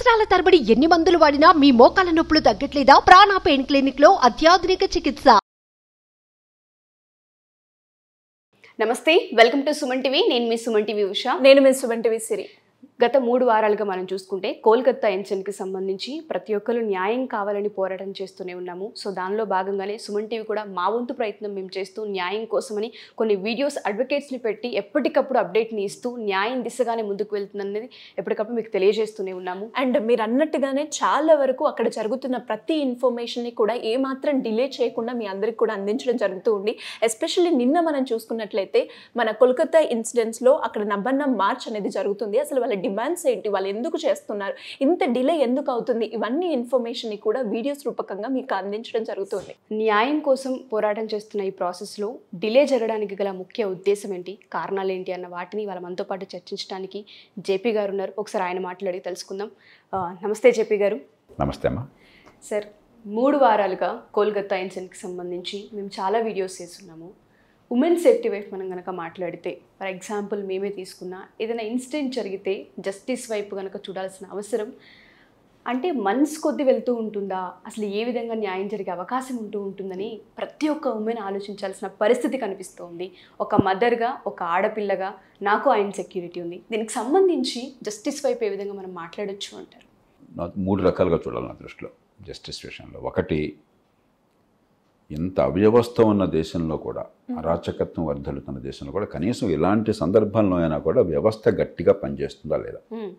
సంవత్సరాల తరబడి ఎన్ని మందులు వాడినా మీ మోకాల నొప్పులు తగ్గట్లేదా? ప్రాణ పెయిన్ క్లినిక్ లో అత్యాధునిక చికిత్స. నమస్తే, వెల్కమ్ టు సుమన్ టీవీ. నేను మీ సుమన్ టీవీ ఉషా. నేను మీ సుమన్ టీవీ సిరి. గత 3 వారాలుగా మనం చూసుకుంటే కోల్కతా ఇన్సిడెంట్కి సంబంధించి ప్రతి ఒక్కరు న్యాయం కావాలని పోరాటం చేస్తూనే ఉన్నాము. సో దానిలో భాగంగానే సుమన్ టీవీ కూడా మా వంతు ప్రయత్నం మేము చేస్తూ న్యాయం కోసమని కొన్ని వీడియోస్ అడ్వకేట్స్ని పెట్టి ఎప్పటికప్పుడు అప్డేట్ని ఇస్తూ న్యాయం దిశగానే ముందుకు వెళ్తుందనేది ఎప్పటికప్పుడు మీకు తెలియజేస్తూనే ఉన్నాము. అండ్ మీరు అన్నట్టుగానే చాలా వరకు అక్కడ జరుగుతున్న ప్రతి ఇన్ఫర్మేషన్ని కూడా ఏమాత్రం డిలే చేయకుండా మీ అందరికి కూడా అందించడం జరుగుతూ ఉంది. ఎస్పెషల్లీ నిన్న మనం చూసుకున్నట్లయితే మన కోల్కతా ఇన్సిడెంట్స్లో అక్కడ నవంబర్ మార్చ్ అనేది జరుగుతుంది. అసలు వాళ్ళ డిమాండ్స్ ఏంటి, వాళ్ళు ఎందుకు చేస్తున్నారు, ఇంత డిలే ఎందుకు అవుతుంది, ఇవన్నీ ఇన్ఫర్మేషన్ కూడా వీడియోస్ రూపకంగా మీకు అందించడం జరుగుతుంది. న్యాయం కోసం పోరాటం చేస్తున్న ఈ ప్రాసెస్లో డిలే జరగడానికి గల ముఖ్య ఉద్దేశం ఏంటి, కారణాలు ఏంటి అన్న వాటిని వాళ్ళ మనతో పాటు చర్చించడానికి జేపీ గారు ఉన్నారు. ఒకసారి ఆయన మాట్లాడి తెలుసుకుందాం. నమస్తే జేపీ గారు. నమస్తే అమ్మా. సార్, 3 వారాలుగా కోల్కతా ఇన్సిడెంట్కి సంబంధించి మేము చాలా వీడియోస్ చేస్తున్నాము. ఉమెన్ సేఫ్టీ వైపు మనం కనుక మాట్లాడితే, ఫర్ ఎగ్జాంపుల్ మేమే తీసుకున్నా, ఏదైనా ఇన్సిడెంట్ జరిగితే జస్టిస్ వైపు కనుక చూడాల్సిన అవసరం అంటే మనసు కొద్ది వెళ్తూ ఉంటుందా, అసలు ఏ విధంగా న్యాయం జరిగే అవకాశం ఉంటుందని ప్రతి ఒక్క ఉమెన్ ఆలోచించాల్సిన పరిస్థితి కనిపిస్తోంది. ఒక మదర్గా, ఒక ఆడపిల్లగా నాకు ఆ ఇన్సెక్యూరిటీ ఉంది. దీనికి సంబంధించి జస్టిస్ వైపు ఏ విధంగా మనం మాట్లాడొచ్చు అంటారు? 3 రకాలుగా చూడాలి నా దృష్టిలో జస్టిస్ విషయంలో. ఒకటి, ఇంత అవ్యవస్థ ఉన్న దేశంలో కూడా, అరాచకత్వం వర్ధలుతున్న దేశంలో కూడా కనీసం ఇలాంటి సందర్భంలో అయినా కూడా వ్యవస్థ గట్టిగా పనిచేస్తుందా లేదా,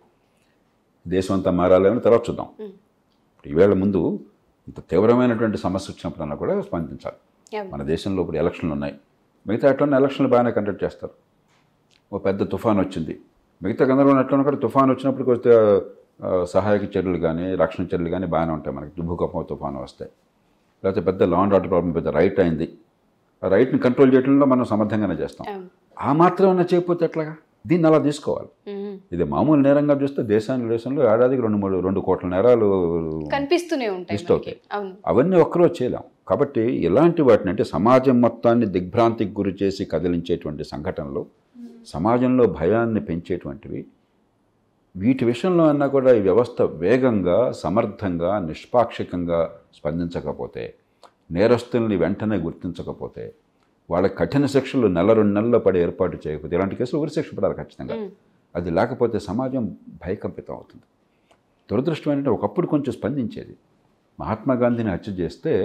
దేశం అంతా మారాలని తర్వాత చూద్దాం. ఇప్పుడు ఈవేళ ముందు ఇంత తీవ్రమైనటువంటి సమస్య వచ్చినప్పుడన్నా కూడా స్పందించాలి. మన దేశంలో ఇప్పుడు ఎలక్షన్లు ఉన్నాయి, మిగతా ఎట్లన్నా ఎలక్షన్లు బాగానే కండక్ట్ చేస్తారు. ఓ పెద్ద తుఫాన్ వచ్చింది, మిగతా గందరగోళం ఎట్లన్నా కూడా తుఫాన్ వచ్చినప్పుడు కొద్దిగా సహాయక చర్యలు కానీ రక్షణ చర్యలు కానీ బాగానే ఉంటాయి. మనకి భూకంపం తుఫాను వస్తాయి, లేకపోతే పెద్ద లా అండ్ ఆర్డర్ ప్రాబ్లం, పెద్ద రైట్ అయింది, ఆ రైట్ని కంట్రోల్ చేయడంలో మనం సమర్థంగానే చేస్తాం. ఆ మాత్రం ఏమన్నా చేయకపోతే ఎట్లాగా? దీన్ని అలా తీసుకోవాలి. ఇది మామూలు నేరంగా చూస్తే దేశంలో ఏడాదికి 2 కోట్ల నేరాలు కనిపిస్తూనే ఉంటాయి. అవన్నీ ఒక్కరోజు చేయలేం. కాబట్టి ఇలాంటి వాటిని, అంటే సమాజం మొత్తాన్ని దిగ్భ్రాంతికి గురి చేసి కదిలించేటువంటి సంఘటనలు, సమాజంలో భయాన్ని పెంచేటువంటివి, వీటి విషయంలో అన్నా కూడా ఈ వ్యవస్థ వేగంగా, సమర్థంగా, నిష్పాక్షికంగా స్పందించకపోతే, నేరస్తుల్ని వెంటనే గుర్తించకపోతే, వాళ్ళకి కఠిన శిక్షలు 1-2 నెలల్లో పడి ఏర్పాటు చేయకపోతే, ఇలాంటి కేసులు ఉరిశిక్ష పడాలి ఖచ్చితంగా. అది లేకపోతే సమాజం భయకంపితం అవుతుంది. దురదృష్టం ఏంటంటే ఒకప్పుడు కొంచెం స్పందించేది. మహాత్మా గాంధీని హత్య చేస్తే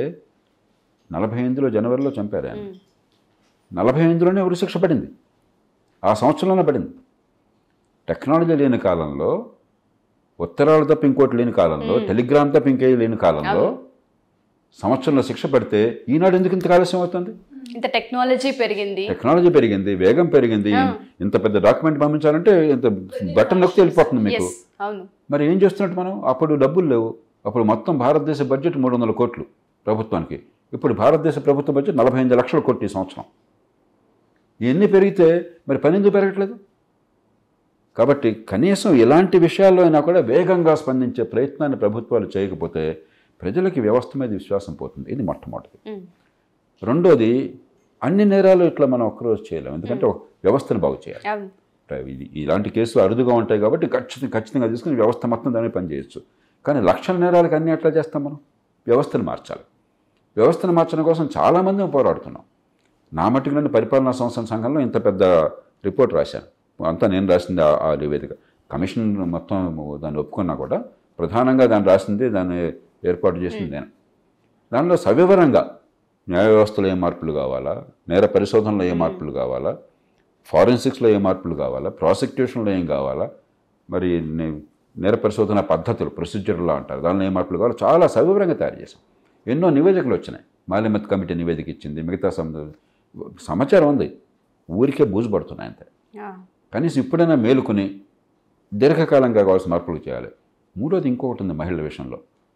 48లో జనవరిలో చంపారు ఆయన. 48లోనే ఉరిశిక్ష పడింది, ఆ సంవత్సరంలోనే పడింది. టెక్నాలజీ లేని కాలంలో, ఉత్తరాలు తప్ప ఇంకోటి లేని కాలంలో, టెలిగ్రామ్ తప్ప ఇంకే లేని కాలంలో సంవత్సరంలో శిక్ష పడితే ఈనాడు ఎందుకు ఇంత ఆలస్యం అవుతుంది? ఇంత టెక్నాలజీ పెరిగింది, వేగం పెరిగింది. ఇంత పెద్ద డాక్యుమెంట్ పంపించాలంటే ఇంత బటన్ నొక్కితే వెళ్ళిపోతుంది మీకు. మరి ఏం చేస్తున్నట్టు మనం? అప్పుడు డబ్బులు లేవు. అప్పుడు మొత్తం భారతదేశ బడ్జెట్ 300 కోట్లు ప్రభుత్వానికి. ఇప్పుడు భారతదేశ ప్రభుత్వ బడ్జెట్ 45 లక్షల కోట్లు ఈ సంవత్సరం. ఇవన్నీ పెరిగితే మరి పని ఎందుకు పెరగట్లేదు? కాబట్టి కనీసం ఇలాంటి విషయాల్లో అయినా కూడా వేగంగా స్పందించే ప్రయత్నాన్ని ప్రభుత్వాలు చేయకపోతే ప్రజలకి వ్యవస్థ మీద విశ్వాసం పోతుంది. ఇది మొట్టమొదటిది. రెండోది, అన్ని నేరాలు ఇట్లా మనం ఒక్కరోజు చేయలేము, ఎందుకంటే వ్యవస్థను బాగు చేయాలి. ఇలాంటి కేసులు అరుదుగా ఉంటాయి కాబట్టి ఖచ్చితంగా తీసుకుని వ్యవస్థ మొత్తం దాన్ని పనిచేయచ్చు. కానీ లక్షల నేరాలకు అన్నీ ఎట్లా చేస్తాం మనం? వ్యవస్థను మార్చాలి. వ్యవస్థను మార్చడం కోసం చాలామంది పోరాడుతున్నాం. నా మట్టుకు నన్ను పరిపాలనా సంస్థల సంఘంలో ఇంత పెద్ద రిపోర్ట్ రాశాను. అంతా నేను రాసింది ఆ నివేదిక. కమిషన్ మొత్తం దాన్ని ఒప్పుకున్నా కూడా ప్రధానంగా దాన్ని రాసింది, దాన్ని ఏర్పాటు చేసింది నేను. దానిలో సవివరంగా న్యాయ వ్యవస్థలో ఏ మార్పులు కావాలా, నేర పరిశోధనలో ఏ మార్పులు కావాలా, ఫారెన్సిక్స్లో ఏ మార్పులు కావాలా, ప్రాసిక్యూషన్లో ఏం కావాలా, మరి నేర పరిశోధన పద్ధతులు, ప్రొసీజర్లా అంటారు, దానిలో ఏ మార్పులు కావాలో చాలా సవివరంగా తయారు చేశాం. ఎన్నో నివేదికలు వచ్చినాయి. మాలిమత్ కమిటీ నివేదిక ఇచ్చింది, మిగతా సమాచారం ఉంది. ఊరికే బూజు పడుతున్నాయి అంతే. కనీసం ఇప్పుడైనా మేలుకుని దీర్ఘకాలంగా కావాల్సిన మార్పులు చేయాలి. మూడోది ఇంకొకటి ఉంది మహిళల విషయంలో.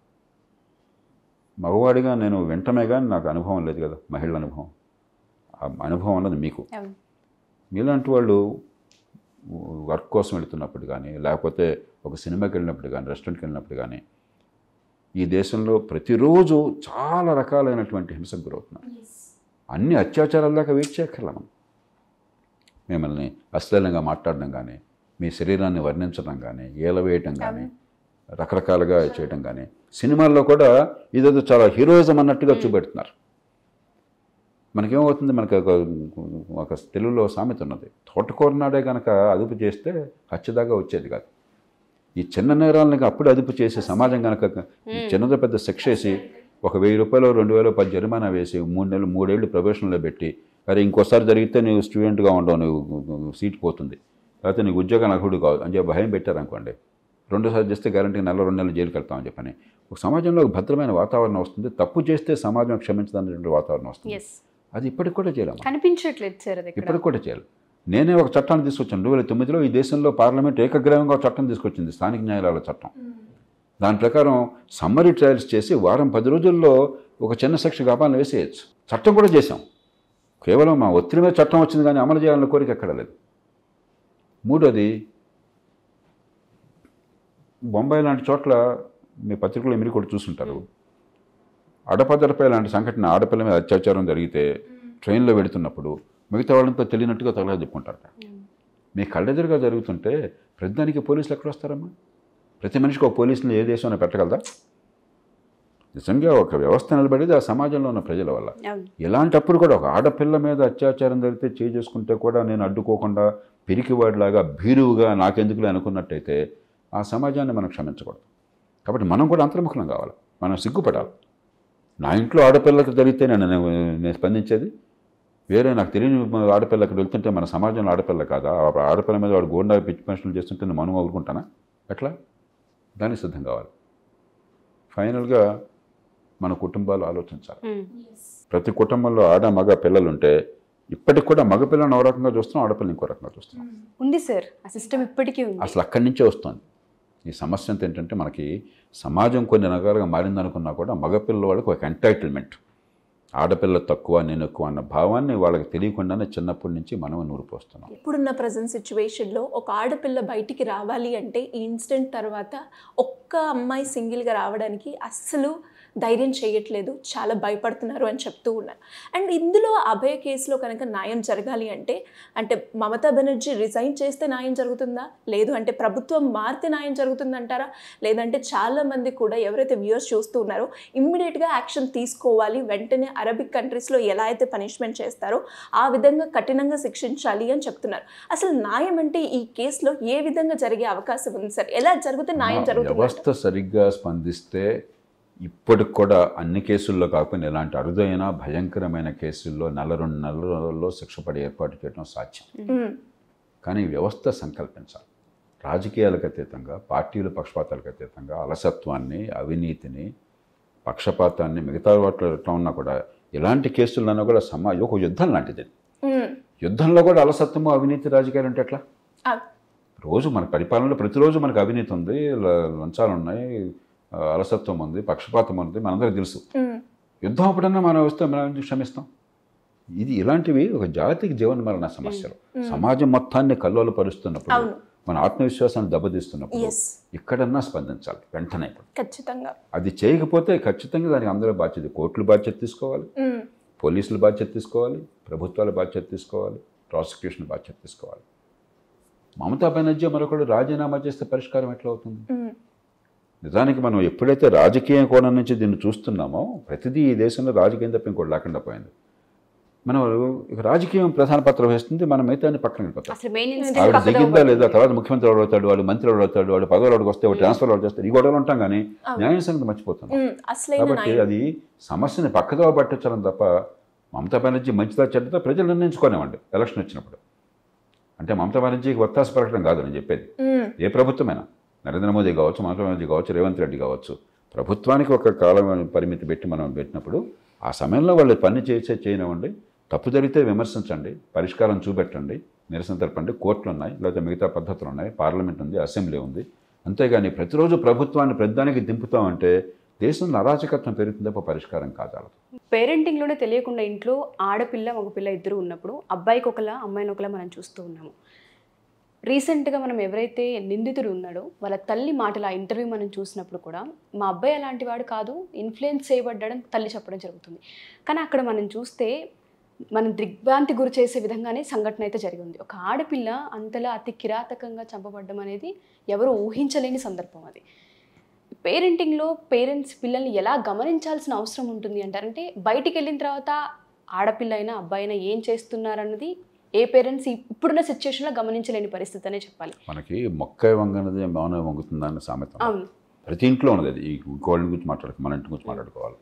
మగవాడిగా నేను వింటమే కానీ నాకు అనుభవం లేదు కదా, మహిళల అనుభవం. ఆ అనుభవం అన్నది మీకు. మీలాంటి వాళ్ళు వర్క్ కోసం వెళుతున్నప్పుడు కానీ, లేకపోతే ఒక సినిమాకి వెళ్ళినప్పుడు కానీ, రెస్టారెంట్కి వెళ్ళినప్పుడు కానీ, ఈ దేశంలో ప్రతిరోజు చాలా రకాలైనటువంటి హింసకు గురవుతున్నాం. అన్ని అత్యాచారాల దాకా వెయిట్ చేయక్కర్లా మనం. మిమ్మల్ని అశ్లీలంగా మాట్లాడడం కానీ, మీ శరీరాన్ని వర్ణించడం కానీ, ఏలవేయటం కానీ, రకరకాలుగా చేయడం కానీ, సినిమాల్లో కూడా ఇదేదో చాలా హీరోయిజం అన్నట్టుగా చూపెడుతున్నారు. మనకేమవుతుంది, మనకి ఒక తెలుగులో సామెత ఉన్నది, తోటకూర నాడే కనుక అదుపు చేస్తే హత్యదాకా వచ్చేది కాదు. ఈ చిన్న నేరాలను అప్పుడు అదుపు చేసే సమాజం కనుక చిన్నదో పెద్ద శిక్ష వేసి ఒక 1000 రూపాయలు 2000 10 జరిమానా వేసి 3 నెలలు 3 ఏళ్ళు ప్రొబేషన్లో పెట్టి, అరే ఇంకోసారి జరిగితే నువ్వు స్టూడెంట్గా ఉండవు, నువ్వు సీట్ పోతుంది, లేకపోతే నీకు ఉద్యోగం అర్హుడు కాదు అని చెప్పి భయం పెట్టారనుకోండి, రెండోసారి చేస్తే గ్యారంటీగా 2 నెలలు జైలుకి వెళ్తామని చెప్పని ఒక సమాజంలో ఒక భద్రమైన వాతావరణం వస్తుంది. తప్పు చేస్తే సమాజం క్షమించదనేటువంటి వాతావరణం వస్తుంది. అది ఇప్పటికి కూడా చేయాలి, కనిపించట్లేదు సార్, ఇప్పటికి కూడా చేయాలి. నేనే ఒక చట్టాన్ని తీసుకొచ్చాను 2009లో. ఈ దేశంలో పార్లమెంట్ ఏకగ్రీవంగా చట్టం తీసుకొచ్చింది, స్థానిక న్యాయాలయాల చట్టం. దాని ప్రకారం సమ్మరీ ట్రయల్స్ చేసి వారం 10 రోజుల్లో ఒక చిన్న శిక్ష గపాలను వేసేయచ్చు. చట్టం కూడా చేశాం. కేవలం మా ఒత్తిడి మీద చట్టం వచ్చింది కానీ అమలు చేయాలన్న కోరిక ఎక్కడ లేదు. మూడోది, బొంబాయి లాంటి చోట్ల మీ పత్రికలో మీరు కూడా చూసుంటారు, అడపదడపై లాంటి సంఘటన, ఆడపిల్ల మీద అత్యాచారం జరిగితే ట్రైన్లో వెళుతున్నప్పుడు మిగతా వాళ్ళంతా తెలియనట్టుగా తగలగా చెప్పుకుంటారు. మీ కళ్ళెదురుగా జరుగుతుంటే ప్రతిదానికి పోలీసులు ఎక్కడ వస్తారమ్మా? ప్రతి మనిషికి ఒక పోలీసుని ఏ దేశంలో పెట్టగలదా? నిజంగా ఒక వ్యవస్థ నిలబడేది ఆ సమాజంలో ఉన్న ప్రజల వల్ల. ఇలాంటప్పుడు కూడా ఒక ఆడపిల్ల మీద అత్యాచారం జరిగితే చేసుకుంటే కూడా నేను అడ్డుకోకుండా పిరికివాడిలాగా భీరువుగా నాకెందుకులే అనుకున్నట్టయితే ఆ సమాజాన్ని మనం క్షమించకూడదు. కాబట్టి మనం కూడా అంతర్ముఖం కావాలి, మనం సిగ్గుపడాలి. నా ఇంట్లో ఆడపిల్లకి జరిగితే నేను స్పందించేది, వేరే నాకు తెలియని ఆడపిల్లకి వెళ్తుంటే మన సమాజంలో ఆడపిల్ల కాదా, ఆడపిల్ల మీద వాడు గోండా పిచ్చి మనుషులు చేస్తుంటే నేను మనం వదులుకుంటానా? ఎట్లా? దానికి సిద్ధం కావాలి. ఫైనల్గా మన కుటుంబాలు ఆలోచించాలి. ప్రతి కుటుంబంలో ఆడ మగ పిల్లలుంటే ఇప్పటికి కూడా మగపిల్లని ఒక రకంగా చూస్తున్నాం, ఆడపిల్లని ఇంకో రకంగా చూస్తున్నాం. ఉంది సార్, ఆ సిస్టమ్ ఇప్పటికీ ఉంది. అసలు అక్కడి నుంచే వస్తుంది. ఈ సమస్య అంతా ఏంటంటే మనకి సమాజం కొన్ని రకాలుగా మారిందనుకున్నా కూడా మగపిల్ల వాళ్ళకి ఒక ఎంటైటిల్మెంట్, ఆడపిల్ల తక్కువ నేను ఎక్కువ అన్న భావాన్ని వాళ్ళకి తెలియకుండానే చిన్నప్పటి నుంచి మనం నూరిపోస్తున్నాం. ఇప్పుడున్న ప్రజెంట్ సిచ్యువేషన్లో ఒక ఆడపిల్ల బయటికి రావాలి అంటే ఈ ఇన్సిడెంట్ తర్వాత ఒక్క అమ్మాయి సింగిల్గా రావడానికి అస్సలు ధైర్యం చేయట్లేదు, చాలా భయపడుతున్నారు అని చెప్తూ ఉన్నారు. అండ్ ఇందులో అభయ కేసులో కనుక న్యాయం జరగాలి అంటే మమతా బెనర్జీ రిజైన్ చేస్తే న్యాయం జరుగుతుందా, లేదు అంటే ప్రభుత్వం మారితే న్యాయం జరుగుతుందంటారా, లేదంటే చాలామంది కూడా ఎవరైతే వ్యూయర్స్ చూస్తూ ఉన్నారో ఇమ్మీడియట్గా యాక్షన్ తీసుకోవాలి, వెంటనే అరబిక్ కంట్రీస్లో ఎలా అయితే పనిష్మెంట్ చేస్తారో ఆ విధంగా కఠినంగా శిక్షించాలి అని చెప్తున్నారు. అసలు న్యాయం అంటే ఈ కేసులో ఏ విధంగా జరిగే అవకాశం ఉంది సార్? ఎలా జరిగితే న్యాయం జరుగుతుంది? వ్యవస్థ సరిగ్గా స్పందిస్తే ఇప్పటికి కూడా అన్ని కేసుల్లో కాకపోయినా ఇలాంటి అరుదైన భయంకరమైన కేసుల్లో 1-2 నెలల్లో శిక్ష పడి ఏర్పాటు చేయడం సాధ్యం. కానీ వ్యవస్థ సంకల్పించాలి. రాజకీయాలకు అతీతంగా, పార్టీల పక్షపాతాలకు అతీతంగా అలసత్వాన్ని, అవినీతిని, పక్షపాతాన్ని మిగతా వాటిలో ఎట్లా ఉన్నా కూడా ఇలాంటి కేసులన్నా కూడా ఒక యుద్ధం లాంటిది. యుద్ధంలో కూడా అలసత్వము, అవినీతి, రాజకీయాలు అంటే ఎట్లా? రోజు మన పరిపాలనలో ప్రతిరోజు మనకు అవినీతి ఉంది, లంచాలు ఉన్నాయి, అలసత్వం ఉంది, పక్షపాతం ఉంది, మనందరికీ తెలుసు. యుద్ధం అప్పుడన్నా మనం వస్తే మనం క్షమిస్తాం. ఇలాంటివి ఒక జాతికి జీవన మరణ సమస్యలు, సమాజం మొత్తాన్ని కల్లోలపరుస్తున్నప్పుడు, మన ఆత్మవిశ్వాసాన్ని దెబ్బతీస్తున్నప్పుడు ఇక్కడన్నా స్పందించాలి వెంటనే. ఖచ్చితంగా అది చేయకపోతే ఖచ్చితంగా దానికి అందరూ బాధ్యత, కోర్టులు బాధ్యత తీసుకోవాలి, పోలీసులు బాధ్యత తీసుకోవాలి, ప్రభుత్వాలు బాధ్యత తీసుకోవాలి, ప్రాసిక్యూషన్ బాధ్యత తీసుకోవాలి. మమతా బెనర్జీ మరొకడు రాజీనామా చేస్తే పరిష్కారం ఎట్లా అవుతుంది? నిజానికి మనం ఎప్పుడైతే రాజకీయ కోణం నుంచి దీన్ని చూస్తున్నామో, ప్రతిదీ ఈ దేశంలో రాజకీయం తప్ప ఇంకోటి లేకుండా పోయింది. మనం రాజకీయం ప్రధాన పాత్ర వహిస్తుంది, మనం మిగతాన్ని పక్కన వెళ్ళిపోతాం. ఆవిడ దిగిందా లేదా, తర్వాత ముఖ్యమంత్రి ఎవడవుతాడు, వాడు మంత్రి ఎవడవుతాడు, వాడు పదవులు వస్తే వాడు ట్రాన్స్ఫర్ వాడు చేస్తారు, ఈ గొడవలు ఉంటాం కానీ న్యాయ సంగతి మర్చిపోతున్నాం. కాబట్టి అది సమస్యని పక్కదో పట్టించడం తప్ప మమతా బెనర్జీ మంచిదా చెడ్డదా ప్రజలు నిర్ణయించుకోనివ్వండి ఎలక్షన్ వచ్చినప్పుడు. అంటే మమతా బెనర్జీకి ఒత్తాస పలకడం కాదు నేను చెప్పేది. ఏ ప్రభుత్వమైనా, నరేంద్ర మోదీ కావచ్చు, మమతా బెనర్జీ కావచ్చు, రేవంత్ రెడ్డి కావచ్చు, ప్రభుత్వానికి ఒక కాలం పరిమితి పెట్టి మనం పెట్టినప్పుడు ఆ సమయంలో వాళ్ళు పని చేయనివ్వండి. తప్పు జరిగితే విమర్శించండి, పరిష్కారం చూపెట్టండి, నిరసన తెలపండి. కోర్టులు ఉన్నాయి, లేకపోతే మిగతా పద్ధతులు ఉన్నాయి, పార్లమెంట్ ఉంది, అసెంబ్లీ ఉంది. అంతేగాని ప్రతిరోజు ప్రభుత్వాన్ని ప్రతిదానికి దింపుతామంటే దేశంలో అరాచకత్వం పెరుగుతుంది తప్ప పరిష్కారం కాదు. పేరెంటింగ్లోనే తెలియకుండా ఇంట్లో ఆడపిల్ల మగపిల్ల ఇద్దరు ఉన్నప్పుడు అబ్బాయికి ఒకలా అమ్మాయిని ఒకలా మనం చూస్తూ ఉన్నాము. రీసెంట్గా మనం ఎవరైతే నిందితుడు ఉన్నాడో వాళ్ళ తల్లి మాటలు ఆ ఇంటర్వ్యూ మనం చూసినప్పుడు కూడా మా అబ్బాయి అలాంటి వాడు కాదు, ఇన్ఫ్లుయెన్స్ చేయబడ్డాడని తల్లి చెప్పడం జరుగుతుంది. కానీ అక్కడ మనం చూస్తే మనం దిగ్భ్రాంతి గురి చేసే విధంగానే సంఘటన అయితే జరిగింది. ఒక ఆడపిల్ల అంతలా అతి కిరాతకంగా చంపబడ్డం అనేది ఎవరు ఊహించలేని సందర్భం అది. పేరెంటింగ్లో పేరెంట్స్ పిల్లల్ని ఎలా గమనించాల్సిన అవసరం ఉంటుంది అంటారంటే బయటికి వెళ్ళిన తర్వాత ఆడపిల్ల అయినా అబ్బాయి అయినా ఏం చేస్తున్నారన్నది ఏ పేరెంట్స్ ఇప్పుడున్న సిచ్యువేషన్లో గమనించలేని పరిస్థితి అనే చెప్పాలి. మనకి మొక్క వంగనది మౌనం వంగుతుందా అన్న సామెత అవును, ప్రతి ఇంట్లో ఉన్నది. అది ఈ గోల్డ్ గురించి మాట్లాడుకో, మన ఇంటి గురించి మాట్లాడుకోవాలి.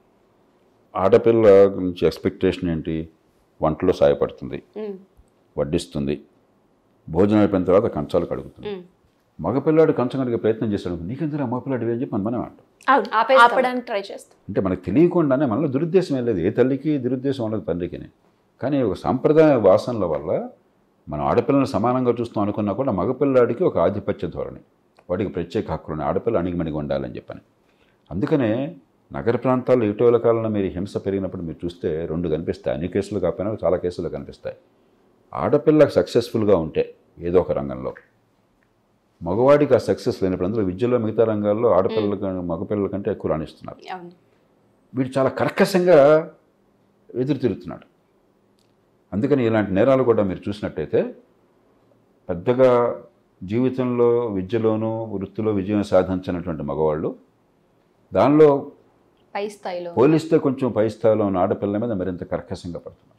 ఆడపిల్ల గురించి ఎక్స్పెక్టేషన్ ఏంటి? వంటలో సాయపడుతుంది, వడ్డిస్తుంది, భోజనం అయిపోయిన తర్వాత కంచాలు కడుగుతుంది. మగపిల్లాడు కంచం కడిగే ప్రయత్నం చేస్తాడు, నీకెందుకు మగపిల్లాడు అని చెప్పి మనం అంటాం, ఆపడానికి ట్రై చేస్తాం. అంటే మనకు తెలియకుండానే మనలో దురుద్దేశం ఏం లేదు. ఏ తల్లికి దురుద్దేశం ఉండదు తండ్రికి. కానీ ఒక సాంప్రదాయ వాసనల వల్ల మనం ఆడపిల్లని సమానంగా చూస్తాం అనుకున్నా కూడా మగపిల్లాడికి ఒక ఆధిపత్య ధోరణి, వాడికి ప్రత్యేక హక్కులని, ఆడపిల్ల అణిగిమణిగి ఉండాలని చెప్పని. అందుకనే నగర ప్రాంతాల్లో ఇటీవల కాలంలో మీరు హింస పెరిగినప్పుడు మీరు చూస్తే రెండు కనిపిస్తాయి. అన్ని కేసులు కాకపోయినా చాలా కేసులు కనిపిస్తాయి. ఆడపిల్లకు సక్సెస్ఫుల్గా ఉంటే ఏదో ఒక రంగంలో, మగవాడికి ఆ సక్సెస్ లేనప్పుడు, అందులో విద్యలో మిగతా రంగాల్లో ఆడపిల్లల మగపిల్లల కంటే ఎక్కువ రాణిస్తున్నారు. వీడు చాలా కర్కశంగా ఎదురు తిరుగుతున్నాడు. అందుకని ఇలాంటి నేరాలు కూడా మీరు చూసినట్టయితే పెద్దగా జీవితంలో విద్యలోనూ వృత్తిలో విజయం సాధించినటువంటి మగవాళ్ళు దానిలో పై స్థాయిలో పోలిస్తే కొంచెం పై స్థాయిలో ఉన్న ఆడపిల్లల మీద మరింత కర్కశంగా పడుతున్నారు.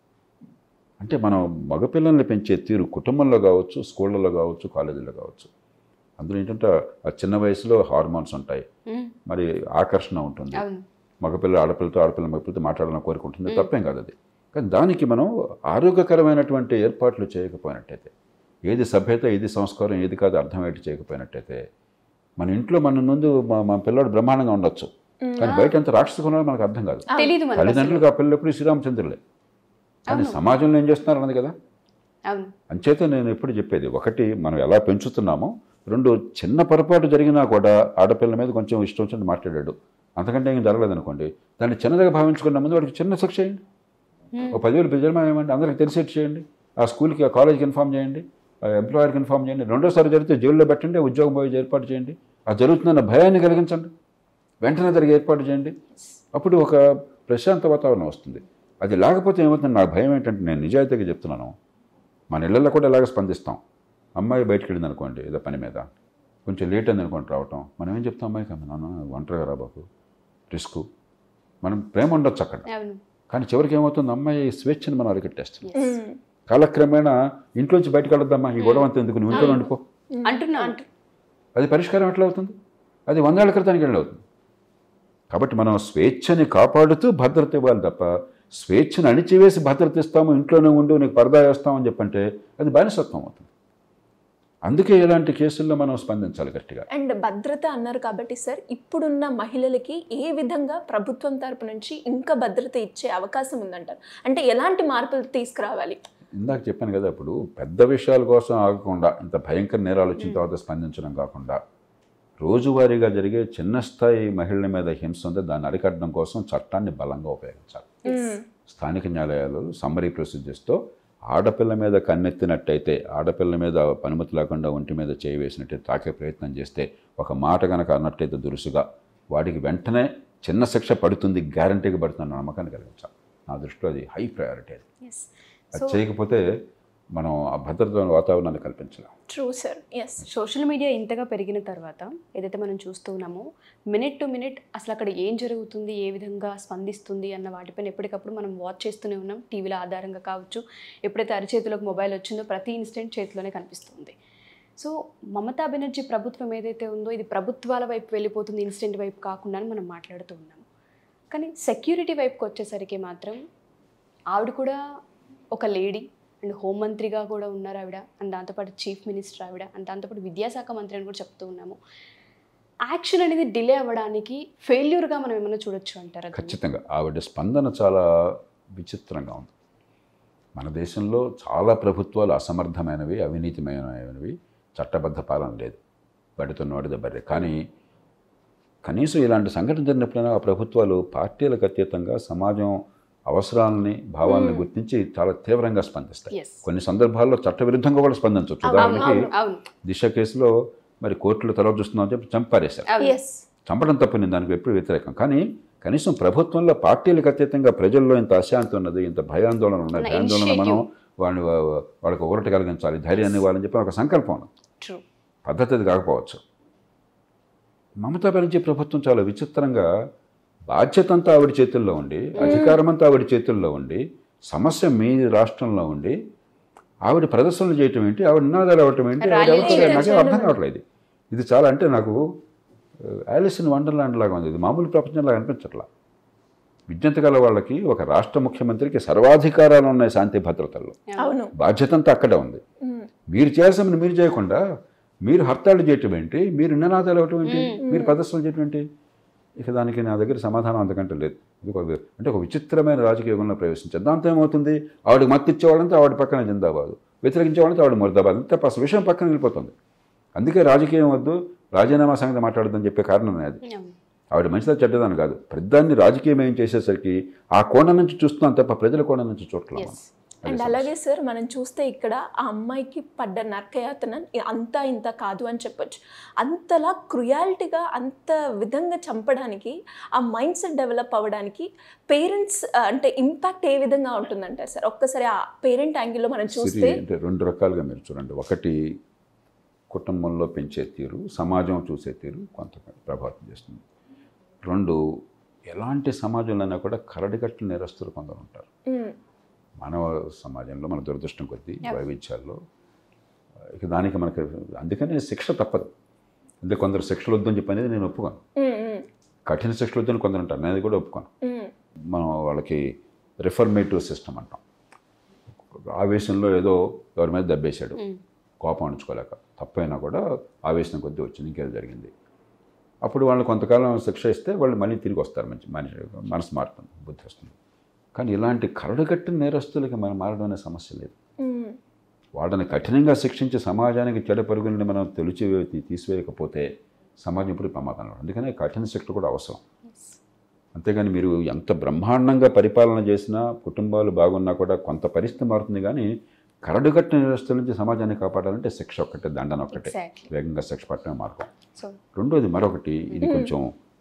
అంటే మనం మగపిల్లల్ని పెంచే తీరు కుటుంబంలో కావచ్చు, స్కూళ్ళలో కావచ్చు, కాలేజీలో కావచ్చు. అందులో ఏంటంటే ఆ చిన్న వయసులో హార్మోన్స్ ఉంటాయి, మరి ఆకర్షణ ఉంటుంది. మగపిల్ల ఆడపిల్లతో, ఆడపిల్ల మగపిల్లతో మాట్లాడాలని కోరుకుంటుంది, తప్పేం కాదు అది. కానీ దానికి మనం ఆరోగ్యకరమైనటువంటి ఏర్పాట్లు చేయకపోయినట్టయితే, ఏది సభ్యత, ఏది సంస్కారం, ఏది కాదు అర్థమయ్యేటి చేయకపోయినట్టయితే, మన ఇంట్లో మన ముందు మా పిల్లాడు బ్రహ్మాండంగా ఉండొచ్చు, కానీ బయట ఎంత రాక్షసుకున్నారో మనకు అర్థం కాదు. తల్లిదండ్రులకు ఆ పిల్లలు ఎప్పుడు శ్రీరామచంద్రులే, కానీ సమాజంలో ఏం చేస్తున్నారు అన్నది కదా. అంచేత నేను ఎప్పుడు చెప్పేది, ఒకటి మనం ఎలా పెంచుతున్నామో, రెండు చిన్న పొరపాటు జరిగినా కూడా ఆడపిల్ల మీద కొంచెం ఇష్టం వచ్చినట్టు మాట్లాడాడు, అంతకంటే ఏం జరగలేదనుకోండి, దాన్ని చిన్నదిగా భావించుకున్న ముందు వాడికి చిన్న శిక్ష చేయండి, ఒక 10,000 జరిమానా ఇవ్వండి, అందరికి తెలిసేట్టు చేయండి, ఆ స్కూల్కి, ఆ కాలేజ్కి ఇన్ఫామ్ చేయండి, ఆ ఎంప్లాయర్కి ఇన్ఫామ్ చేయండి, రెండోసారి జరిగితే జైల్లో పెట్టండి, ఉద్యోగం పోయి ఏర్పాటు చేయండి, ఆ జరుగుతున్న భయాన్ని కలిగించండి, వెంటనే జరిగే ఏర్పాటు చేయండి. అప్పుడు ఒక ప్రశాంత వాతావరణం వస్తుంది. అది లేకపోతే ఏమవుతుంది, నా భయం ఏంటంటే, నేను నిజాయితీగా చెప్తున్నాను, మన ఇళ్ళల్లో కూడా ఇలాగ స్పందిస్తాం. అమ్మాయి బయటకు వెళ్ళింది అనుకోండి ఏదో పని మీద, కొంచెం లేట్ అయింది అనుకోండి రావటం, మనం ఏం చెప్తాం, అమ్మాయికి నాన్న ఒంటరిగా రా బాబు, రిస్క్, మనం ప్రేమ ఉండొచ్చు అక్కడ, కానీ చివరికి ఏమవుతుంది, అమ్మాయి స్వేచ్ఛను మనం అరికట్టేస్తుంది. కాలక్రమేణా ఇంట్లోంచి బయటకు వెళ్ళొద్దమ్మా, ఈ గొడవ అంతా ఎందుకు, నువ్వు ఇంట్లో ఉండిపో అంటున్నా, అది పరిష్కారం ఎట్లా అవుతుంది? అది 100 ఏళ్ల క్రితానికి వెళ్ళి అవుతుంది. కాబట్టి మనం స్వేచ్ఛని కాపాడుతూ భద్రత ఇవ్వాలి తప్ప, స్వేచ్ఛను అణిచివేసి భద్రత ఇస్తాము, ఇంట్లోనే ఉండు, నీకు పరదా వేస్తామని చెప్పంటే అది బానిసత్వం అవుతుంది. అందుకే ఇలాంటి కేసుల్లో మనం స్పందించాలి గట్టిగా. అండ్ భద్రత అన్నారు కాబట్టి సార్, ఇప్పుడున్న మహిళలకి ఏ విధంగా ప్రభుత్వం తరపు నుంచి ఇంకా భద్రత ఇచ్చే అవకాశం ఉందంటారు? అంటే ఎలాంటి మార్పులు తీసుకురావాలి? ఇందాక చెప్పాను కదా, ఇప్పుడు పెద్ద విషయాల కోసం ఆగకుండా, ఇంత భయంకర నేరాలు వచ్చిన తర్వాత స్పందించడం కాకుండా, రోజువారీగా జరిగే చిన్న స్థాయి మహిళల మీద హింస ఉంటే దాన్ని అరికట్టడం కోసం చట్టాన్ని బలంగా ఉపయోగించాలి. స్థానిక న్యాయాలయాలు సమ్మరీ ప్రొసీజర్స్తో ఆడపిల్ల మీద కన్నెత్తినట్టయితే, ఆడపిల్ల మీద పనిమతి లేకుండా ఒంటి మీద చేయి వేసినట్టయితే, తాకే ప్రయత్నం చేస్తే, ఒక మాట కనుక అన్నట్టయితే దురుసుగా, వాడికి వెంటనే చిన్న శిక్ష పడుతుంది, గ్యారంటీగా పడుతుంది నమ్మకాన్ని కలిగించాలి. నా దృష్టిలో అది హై ప్రయారిటీ. అది చేయకపోతే మనం ఆ భద్రత వాతావరణాన్ని కల్పించలేం. True sir. Yes, social media ఇంతగా పెరిగిన తర్వాత ఏదైతే మనం చూస్తూ ఉన్నామో, మినిట్ టు మినిట్ అసలు అక్కడ ఏం జరుగుతుంది, ఏ విధంగా స్పందిస్తుంది అన్న వాటిపైన ఎప్పటికప్పుడు మనం వాచ్ చేస్తూనే ఉన్నాం. టీవీల ఆధారంగా కావచ్చు, ఎప్పుడైతే అరిచేతులకు మొబైల్ వచ్చిందో ప్రతి ఇన్స్టెంట్ చేతిలోనే కనిపిస్తుంది. సో మమతా బెనర్జీ ప్రభుత్వం ఏదైతే ఉందో, ఇది ప్రభుత్వాల వైపు వెళ్ళిపోతుంది, ఇన్స్టెంట్ వైపు కాకుండా మనం మాట్లాడుతూ ఉన్నాము. కానీ సెక్యూరిటీ వైపుకి వచ్చేసరికి మాత్రం ఆవిడ కూడా ఒక లేడీ అండ్ హోంమంత్రిగా కూడా ఉన్నారు ఆవిడ, అండ్ దాంతోపాటు చీఫ్ మినిస్టర్ ఆవిడ, అండ్ దాంతోపాటు విద్యాశాఖ మంత్రి అని కూడా చెప్తూ ఉన్నాము. యాక్షన్ అనేది డిలే అవ్వడానికి ఫెయిల్యూర్గా మనం ఏమైనా చూడొచ్చు అంటారా? ఖచ్చితంగా ఆవిడ స్పందన చాలా విచిత్రంగా ఉంది. మన దేశంలో చాలా ప్రభుత్వాలు అసమర్థమైనవి, అవినీతిమైనవి, చట్టబద్ధ పాలన లేదు, బడితున్నవాడి దెబ్బరే. కానీ కనీసం ఇలాంటి సంఘటన జరిగినప్పుడైనా ఆ ప్రభుత్వాలు పార్టీలకు అతీతంగా సమాజం అవసరాలని, భావాలని గుర్తించి చాలా తీవ్రంగా స్పందిస్తాయి. కొన్ని సందర్భాల్లో చట్టవిరుద్ధంగా కూడా స్పందించవచ్చు. ఉదాహరణకి దిశ కేసులో మరి కోర్టులు తల చూస్తున్నామని చెప్పి చంపారేశారు. చంపడం తప్ప నేను దానికి ఎప్పుడు వ్యతిరేకం. కానీ కనీసం ప్రభుత్వంలో పార్టీలకు అతీతంగా ప్రజల్లో ఇంత అశాంతి ఉన్నది, ఇంత భయాందోళన ఉన్నది, భయాందోళన మనం వాళ్ళకి ఊరట కలిగించాలి, ధైర్యాన్ని ఇవ్వాలని చెప్పి ఒక సంకల్పం ఉన్నది. పద్ధతి అది కాకపోవచ్చు. మమతా బెనర్జీ ప్రభుత్వం చాలా విచిత్రంగా బాధ్యత అంతా ఆవిడ చేతుల్లో ఉండి, అధికారం అంతా ఆవిడ చేతుల్లో ఉండి, సమస్య మీ రాష్ట్రంలో ఉండి ఆవిడ ప్రదర్శనలు చేయటం ఏంటి, ఆవిడ నినాదాలు అవ్వటం ఏంటి, నాకే అర్థం కావట్లేదు. ఇది చాలా అంటే నాకు ఆలిస్ ఇన్ వండర్లాండ్ లాగా ఉంది. ఇది మామూలు ప్రపంచంలాగా అనిపించట్లా. విజ్ఞత గల వాళ్ళకి ఒక రాష్ట్ర ముఖ్యమంత్రికి సర్వాధికారాలు ఉన్నాయి శాంతి భద్రతల్లో. బాధ్యత అంతా అక్కడే ఉంది. మీరు చేయాల్సిన మీరు చేయకుండా మీరు హర్తాళ్ళు చేయటం ఏంటి, మీరు నినాదాలు అవ్వటం ఏంటి, మీరు ప్రదర్శనలు చేయటం ఏంటి? ఇక దానికి నా దగ్గర సమాధానం అంతకంటే లేదు. ఇది అంటే ఒక విచిత్రమైన రాజకీయ యుగంలో ప్రవేశించారు. దాంతో ఏమవుతుంది, ఆవిడకి మత్తు ఇచ్చేవాళ్ళంతా ఆవిడ పక్కన జిందాబాదు, వ్యతిరేకించేవాళ్ళంతా ఆవిడ ముర్దాబాద్, అంతే అసలు విషయం పక్కన వెళ్ళిపోతుంది. అందుకే రాజకీయం వద్దు, రాజీనామా సంగతి మాట్లాడదని చెప్పే కారణం అది. ఆవిడ మంచిదా చెడ్డదని కాదు, ప్రధాన్ని రాజకీయం చేసేసరికి ఆ కోణం నుంచి చూస్తున్నాం తప్ప ప్రజల కోణం నుంచి చూడట్లేదు. అండ్ అలాగే సార్ మనం చూస్తే ఇక్కడ ఆ అమ్మాయికి పడ్డ నరకయాతన అంతా ఇంత కాదు అని చెప్పొచ్చు. అంతలా క్రుయాలిటీగా అంత విధంగా చంపడానికి, ఆ మైండ్ సెట్ డెవలప్ అవ్వడానికి పేరెంట్స్ అంటే ఇంపాక్ట్ ఏ విధంగా ఉంటుందంటారు సార్? ఒక్కసారి ఆ పేరెంట్ యాంగిల్లో మనం చూస్తే అంటే రెండు రకాలుగా మీరు చూడండి. ఒకటి కుటుంబంలో పెంచే తీరు, సమాజం చూసే తీరు కొంత ప్రభావితం చేస్తుంది. రెండు, ఎలాంటి సమాజంలోనే కూడా కరడిగట్టు నేరస్తులు కొందరు ఉంటారు. మానవ సమాజంలో మన దురదృష్టం కొద్దీ వైవిధ్యాల్లో ఇక దానికి మనకి అందుకనే శిక్ష తప్పదు. అంటే కొందరు శిక్షలు వద్దని చెప్పి అనేది నేను ఒప్పుకోను. కఠిన శిక్షలు వద్దని కొందరు ఉంటారు, నేను అది కూడా ఒప్పుకోను. మనం వాళ్ళకి రిఫర్మేటివ్ సిస్టమ్ అంటాం. ఆవేశంలో ఏదో ఎవరి మీద దెబ్బేశాడు, కోపం అణుచుకోలేక, తప్పైనా కూడా ఆవేశం కొద్దీ వచ్చింది, ఇంకేదో జరిగింది, అప్పుడు వాళ్ళు కొంతకాలం శిక్ష ఇస్తే వాళ్ళు మళ్ళీ తిరిగి వస్తారు, మనసు మారుతుంది, బుద్ధి వస్తుంది. కానీ ఇలాంటి కరడుగట్టిన నేరస్తులకి మనం మారడం అనే సమస్య లేదు. వాళ్ళని కఠినంగా శిక్షించి సమాజానికి చెడ పరుగులని మనం తీసివేయకపోతే సమాజం ఇప్పుడు ప్రమాదంలో. అందుకనే కఠిన శిక్ష కూడా అవసరం. అంతేగాని మీరు ఎంత బ్రహ్మాండంగా పరిపాలన చేసినా, కుటుంబాలు బాగున్నా కూడా కొంత పరిస్థితి మారుతుంది. కానీ కరడుగట్టిన నేరస్తుల నుంచి సమాజాన్ని కాపాడాలంటే శిక్ష ఒక్కటే, దండన ఒక్కటే, వేగంగా శిక్ష పట్టడమే మార్గం. రెండోది మరొకటి, ఇది కొంచెం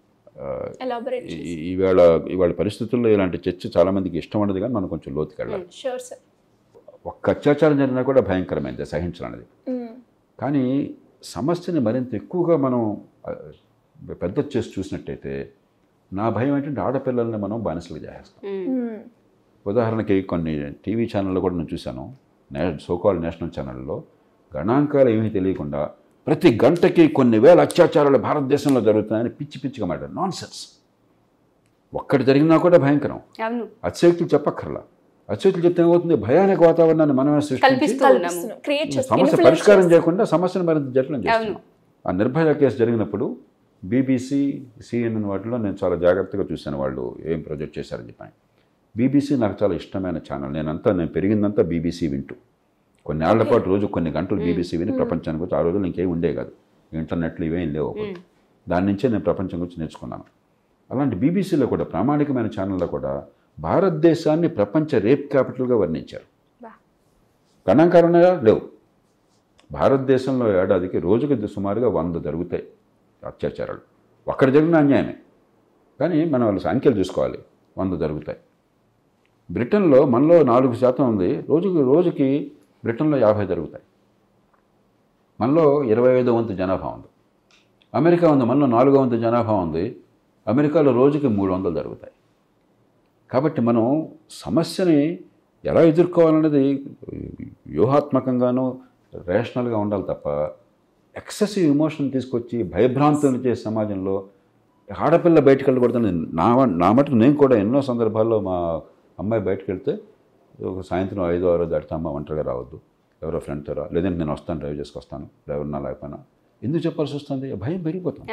ఇవాళ పరిస్థితుల్లో ఇలాంటి చర్చ చాలామందికి ఇష్టం ఉండదు, కానీ మనం కొంచెం లోతుకి వెళ్ళాలి. ఒక్క అత్యాచారం జరిగినా కూడా భయంకరమైనది, సహించాలనేది. కానీ సమస్యని మరింత ఎక్కువగా మనం పెద్ద చేసి చూసినట్టయితే నా భయం ఏంటంటే ఆడపిల్లల్ని మనం బానిసలు చేసేస్తాం. ఉదాహరణకి కొన్ని టీవీ ఛానల్లో కూడా నేను చూశాను, సోకాల్ నేషనల్ ఛానల్లో గణాంకాలు ఏమీ తెలియకుండా ప్రతి గంటకి కొన్ని వేల అత్యాచారాలు భారతదేశంలో జరుగుతున్నాయని పిచ్చిగా మాట్లాడారు. Nonsense. ఒక్కటి జరిగినా కూడా భయంకరం. అతిశయోక్తులు చెప్పక్కర్లా. అతిశయోక్తులు చెప్తే ఏమవుతుంది, భయానక వాతావరణాన్ని మనమే సృష్టించి సమస్య పరిష్కారం చేయకుండా సమస్యను మరింత జటిలం చేస్తున్నాం. ఆ నిర్భయ కేసు జరిగినప్పుడు BBC, CNN వాటిలో నేను చాలా జాగ్రత్తగా చూశాను వాళ్ళు ఏం ప్రొజెక్ట్ చేశారని చెప్పాను. BBC నాకు చాలా ఇష్టమైన ఛానల్. నేను పెరిగిందంతా BBC వింటూ, కొన్ని ఏళ్ల పాటు రోజు కొన్ని గంటలు BBC విని ప్రపంచానికి వచ్చి, ఆ రోజులు ఇంకేం ఉండే కాదు, ఇంటర్నెట్లు ఇవేం లేవు. దాని నుంచే నేను ప్రపంచం గురించి నేర్చుకున్నాను. అలాంటి BBCలో కూడా ప్రామాణికమైన ఛానల్లో కూడా భారతదేశాన్ని ప్రపంచ రేప్ క్యాపిటల్గా వర్ణించారు. గణాంకాలున్నాయా? లేవు. భారతదేశంలో ఏడాదికి రోజుకి సుమారుగా 100 జరుగుతాయి అత్యాచారాలు. ఒక్కటి జరిగిన అన్యాయమే, కానీ మనం వాళ్ళ సంఖ్యలు చూసుకోవాలి. 100 జరుగుతాయి. బ్రిటన్లో మనలో 4% ఉంది, రోజుకి బ్రిటన్లో 50 జరుగుతాయి. మనలో 25వ వంతు జనాభా ఉంది. అమెరికా ఉంది, మనలో 4వ వంతు జనాభా ఉంది. అమెరికాలో రోజుకి 300 జరుగుతాయి. కాబట్టి మనం సమస్యని ఎలా ఎదుర్కోవాలనేది వ్యూహాత్మకంగానూ రేషనల్గా ఉండాలి తప్ప ఎక్సెసివ్ ఎమోషన్ తీసుకొచ్చి భయభ్రాంతులు చేసే సమాజంలో ఆడపిల్ల బయటకు వెళ్ళకూడదని నా మటుకు నేను కూడా ఎన్నో సందర్భాల్లో మా అమ్మాయి బయటకు వెళ్తే ఒక సాయంత్రం 5-6 దాటితే అమ్మ ఒంటరిగా రావద్దు, ఎవరో ఫ్రెండ్తో రా, లేదంటే నేను వస్తాను, డ్రైవ్ చేసుకొస్తాను, డ్రైవర్ నా లేకపోయినా. ఎందుకు చెప్పాల్సి వస్తుంది? భయం పెరిగిపోతుంది.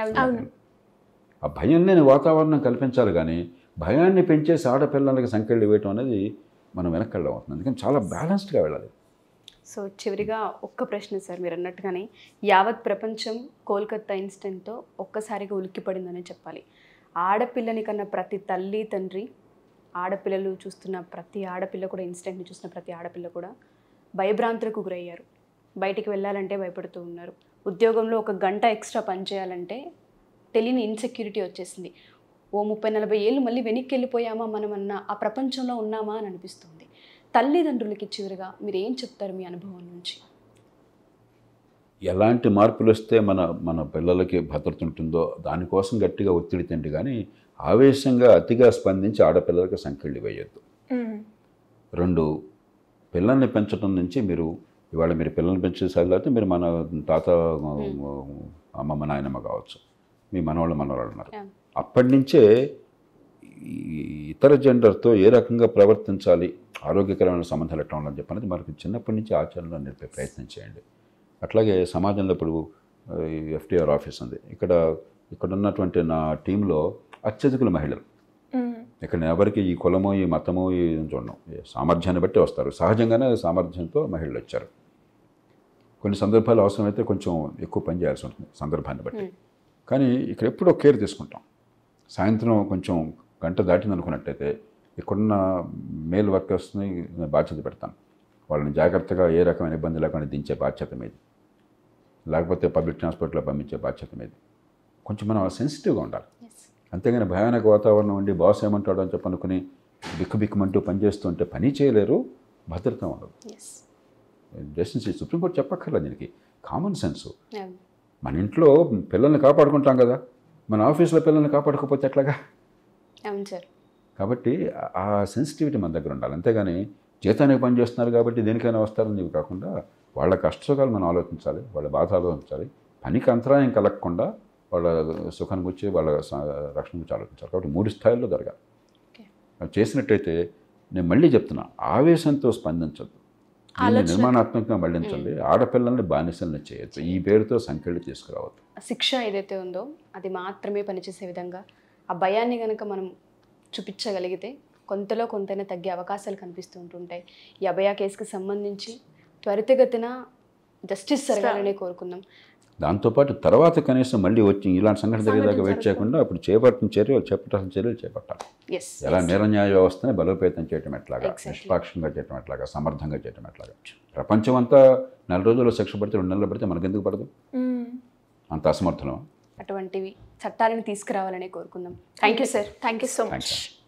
ఆ భయం లేని వాతావరణం కల్పించాలి, కానీ భయాన్ని పెంచేసి ఆడపిల్లలకి సంఖ్యలు వేయటం అనేది మనం వెనక్కి అవుతుంది. అందుకని చాలా బ్యాలెన్స్డ్గా వెళ్ళాలి. సో చివరిగా ఒక్క ప్రశ్న సార్, మీరు అన్నట్టుగానే యావత్ ప్రపంచం కోల్కతా ఇన్సిడెంట్తో ఒక్కసారిగా ఉలిక్కిపడిందనే చెప్పాలి. ఆడపిల్లని కన్నా ప్రతి తల్లి తండ్రి, ఆడపిల్లలు చూస్తున్న ప్రతి ఆడపిల్ల కూడా, ఇన్సిడెంట్ని చూస్తున్న ప్రతి ఆడపిల్ల కూడా భయభ్రాంతులకు గురయ్యారు. బయటికి వెళ్ళాలంటే భయపడుతూ ఉన్నారు. ఉద్యోగంలో 1 గంట ఎక్స్ట్రా పని చేయాలంటే తెలియని ఇన్సెక్యూరిటీ వచ్చేసింది. ఓ 30-40 ఏళ్ళు మళ్ళీ వెనక్కి వెళ్ళిపోయామా మనమన్నా ఆ ప్రపంచంలో ఉన్నామా అని అనిపిస్తుంది. తల్లిదండ్రులకి చివరిగా మీరు ఏం చెప్తారు మీ అనుభవం నుంచి? ఎలాంటి మార్పులు వస్తే మన పిల్లలకి భద్రత ఉంటుందో దానికోసం గట్టిగా ఒత్తిడి తిండి కానీ ఆవేశంగా అతిగా స్పందించి ఆడపిల్లలకి సంకెళ్ళి వేయొద్దు. 2, పిల్లల్ని పెంచడం నుంచి ఇవాళ మీరు పిల్లల్ని పెంచే సాగితే మీరు మన తాత అమ్మమ్మ నాయనమ్మ కావచ్చు, మీ మనవాళ్ళు ఉన్నారు, అప్పటి నుంచే ఇతర జెండర్తో ఏ రకంగా ప్రవర్తించాలి, ఆరోగ్యకరమైన సంబంధాలు ఎట్లా ఉండాలని చెప్పనేది మనకు చిన్నప్పటి నుంచి ఆచరణలో నేర్పే ప్రయత్నం చేయండి. అట్లాగే సమాజంలో ఇప్పుడు FTR ఆఫీస్ ఉంది, ఇక్కడ ఉన్నటువంటి నా టీంలో అత్యధికుల మహిళలు. ఇక్కడ ఎవరికి ఈ కులమో ఈ మతమో ఈ చూడడం, సామర్థ్యాన్ని బట్టి వస్తారు. సహజంగానే సామర్థ్యంతో మహిళలు వచ్చారు. కొన్ని సందర్భాలు అవసరమైతే కొంచెం ఎక్కువ పని చేయాల్సి ఉంటుంది సందర్భాన్ని బట్టి. కానీ ఇక్కడ ఎప్పుడో కేర్ తీసుకుంటాం. సాయంత్రం కొంచెం గంట దాటింది అనుకున్నట్టయితే ఇక్కడున్న మేల్ వర్కర్స్ని బాధ్యత పెడతాను. వాళ్ళని జాగ్రత్తగా ఏ రకమైన ఇబ్బంది లేకుండా దించే బాధ్యత మీది, లేకపోతే పబ్లిక్ ట్రాన్స్పోర్ట్లో పంపించే బాధ్యత మీది. కొంచెం మనం సెన్సిటివ్గా ఉండాలి. అంతేగాని భయానక వాతావరణం ఉండి బాస్ ఏమంటాడో అని చెప్పనుకుని బిక్కుబిక్కుమంటూ పనిచేస్తుంటే పని చేయలేరు, భద్రత ఉండదు. డెసిషన్స్ సుప్రీంకోర్టు చెప్పక్కర్లేదు, దీనికి కామన్ సెన్స్. మన ఇంట్లో పిల్లల్ని కాపాడుకుంటాం కదా, మన ఆఫీస్లో పిల్లల్ని కాపాడుకోకపోతే ఎట్లాగా? అవును సార్. కాబట్టి ఆ సెన్సిటివిటీ మన దగ్గర ఉండాలి. అంతేగాని జీతానికి పని చేస్తున్నారు కాబట్టి దేనికైనా వస్తారని చెప్పి కాకుండా వాళ్ళ కష్టసుఖాలు మనం ఆలోచించాలి, వాళ్ళ బాధ ఆలోచించాలి. పనికి అంతరాయం కలగకుండా వాళ్ళ సుఖానికి వచ్చి వాళ్ళ రక్షణ గురించి ఆలోచించాలి. కాబట్టి 3 స్థాయిల్లో జరగాలి. అది చేసినట్టయితే నేను మళ్ళీ చెప్తున్నా, ఆవేశంతో స్పందించద్దు, నిర్మాణాత్మకంగా మళ్లించండి. ఆడపిల్లల్ని బానిసల్ని చేయొచ్చు, ఈ పేరుతో సంఖ్యలు తీసుకురావద్దు. శిక్ష ఏదైతే ఉందో అది మాత్రమే పనిచేసే విధంగా ఆ భయాన్ని కనుక మనం చూపించగలిగితే కొంతలో కొంతైనా తగ్గే అవకాశాలు కనిపిస్తూ ఉంటుంటాయి. ఈ అభయ కేసుకి సంబంధించి త్వరితగతిన జస్టిస్ జరగాలని కోరుకుందాం. దాంతోపాటు తర్వాత కనీసం మళ్ళీ వచ్చి ఇలాంటి సంఘటన జరిగేదాకా వెయిట్ చేయకుండా అప్పుడు చేపట్టాల్సిన చర్యలు చేపట్టాలి. ఎలా నిర్ణయ వ్యవస్థని బలోపేతం చేయటం ఎట్లాగా, నిష్పాక్షంగా చేయటం ఎట్లాగా, సమర్థంగా చేయటం ఎట్లాగా. ప్రపంచం అంతా 4 రోజుల్లో శిక్ష పడితే 2 నెలలు పడితే మనకెందుకు పడదు? అంత అసమర్థనం. అటువంటివి చట్టాలను తీసుకురావాలని కోరుకుందాం. Thank you sir. Thank you so much.